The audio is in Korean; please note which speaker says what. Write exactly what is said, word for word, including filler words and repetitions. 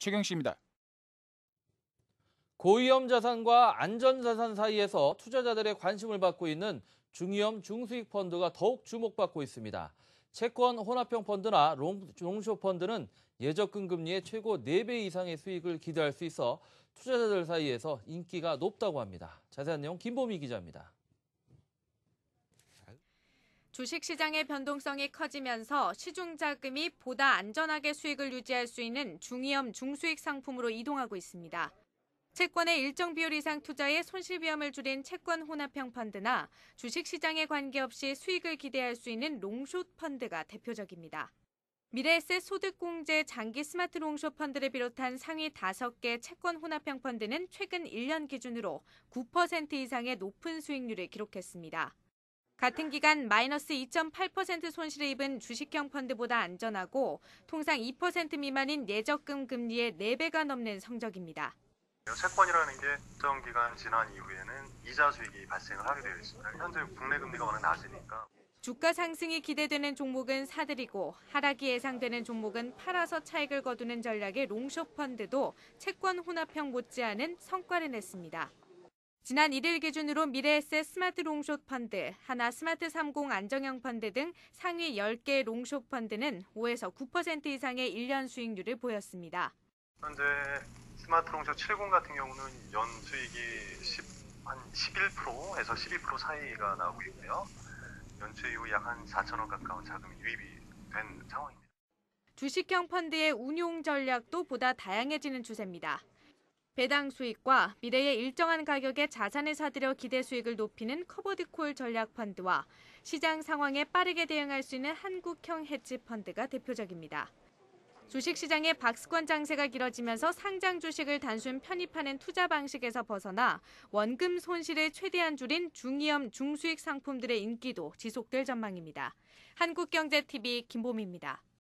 Speaker 1: 최경 씨입니다.
Speaker 2: 고위험 자산과 안전 자산 사이에서 투자자들의 관심을 받고 있는 중위험 중수익 펀드가 더욱 주목받고 있습니다. 채권 혼합형 펀드나 롱, 롱숏 펀드는 예적금 금리의 최고 네 배 이상의 수익을 기대할 수 있어 투자자들 사이에서 인기가 높다고 합니다. 자세한 내용 김보미 기자입니다.
Speaker 3: 주식시장의 변동성이 커지면서 시중 자금이 보다 안전하게 수익을 유지할 수 있는 중위험 중수익 상품으로 이동하고 있습니다. 채권의 일정 비율 이상 투자에 손실 위험을 줄인 채권 혼합형 펀드나 주식시장에 관계없이 수익을 기대할 수 있는 롱숏 펀드가 대표적입니다. 미래에셋 소득공제 장기 스마트 롱숏 펀드를 비롯한 상위 다섯 개 채권 혼합형 펀드는 최근 일 년 기준으로 구 퍼센트 이상의 높은 수익률을 기록했습니다. 같은 기간 마이너스 이 점 팔 퍼센트 손실을 입은 주식형 펀드보다 안전하고 통상 이 퍼센트 미만인 예적금 금리의 네 배가 넘는 성적입니다.
Speaker 4: 채권이라는 게 특정 기간 지난 이후에는 이자 수익이 발생을 하게 되어 있습니다. 현재 국내 금리가 워낙 낮으니까.
Speaker 3: 주가 상승이 기대되는 종목은 사들이고 하락이 예상되는 종목은 팔아서 차익을 거두는 전략의 롱숏 펀드도 채권 혼합형 못지않은 성과를 냈습니다. 지난 일 일 기준으로 미래에셋 스마트 롱숏 펀드, 하나 스마트 삼십 안정형 펀드 등 상위 열 개 롱숏 펀드는 오에서 구 퍼센트 이상의 일 년 수익률을 보였습니다.
Speaker 4: 현재 스마트 롱숏 칠십 같은 경우는 연 수익이 한 십일 퍼센트에서 십이 퍼센트 사이가 나오고 있고요. 연초 이후 약 한 사천억 가까운 자금이 유입이 된 상황입니다.
Speaker 3: 주식형 펀드의 운용 전략도 보다 다양해지는 추세입니다. 배당 수익과 미래의 일정한 가격에 자산을 사들여 기대 수익을 높이는 커버드콜 전략 펀드와 시장 상황에 빠르게 대응할 수 있는 한국형 헤지 펀드가 대표적입니다. 주식시장의 박스권 장세가 길어지면서 상장 주식을 단순 편입하는 투자 방식에서 벗어나 원금 손실을 최대한 줄인 중위험 중수익 상품들의 인기도 지속될 전망입니다. 한국경제티비 김보미입니다.